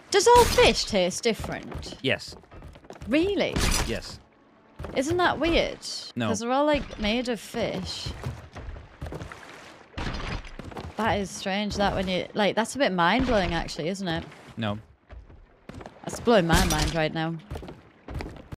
Does all fish taste different? Yes. Really? Yes. Isn't that weird? No. Because they're all like made of fish. That is strange. That when you like, that's a bit mind blowing, actually, isn't it? No. That's blowing my mind right now.